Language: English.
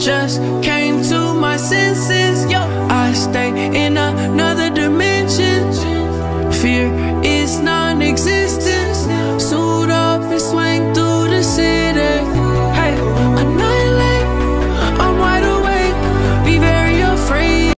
just came to my senses, yo. I stay in